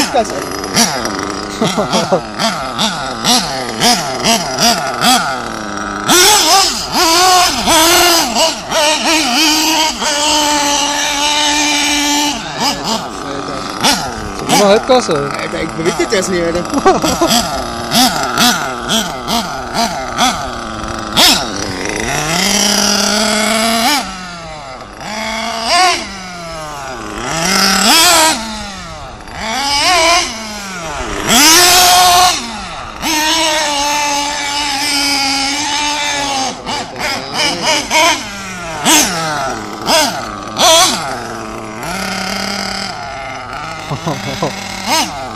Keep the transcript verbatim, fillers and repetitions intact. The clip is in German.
Halbgas. Immer Halbgas, ey. Alter, ich bewege das nicht, Alter. Ha ha ha.